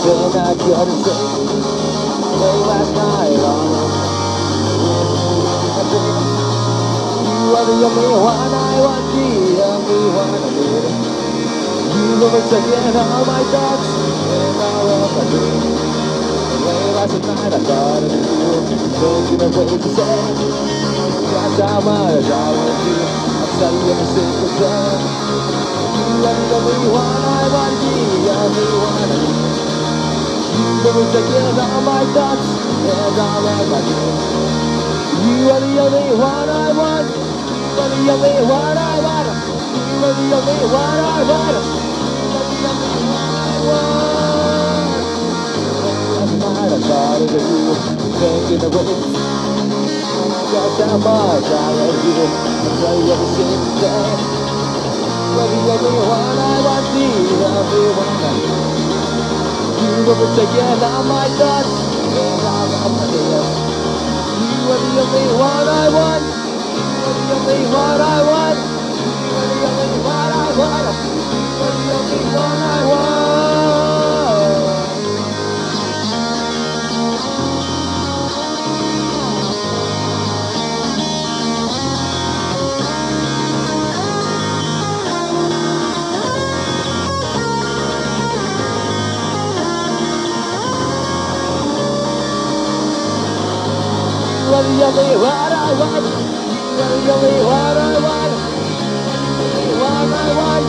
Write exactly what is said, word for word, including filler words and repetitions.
thing I couldn't say late last night on a dream. You are the only one I want, the only one I need. You've overtaken all my thoughts and all of my dreams. Late last night I thought of you, thinking of ways to say just how much I want you. I'll tell you every single day. You are the only one I want, the only one I need. You've overtaken all my thoughts and all of my dreams. You are the only one I want. You are the only one I want. You are the only one I want. You are the only one I want. Last night I thought of you, thinking of it. Just how much I love you. I tell you every single day. You are the only one I want. The only one I need. You've overtaken all my thoughts and all of my fears. You are the only one I want. You are the only one I want. You are the only one I want. You are the only one I want. You are the only one I want. You are the only one I want. You are the only one I want.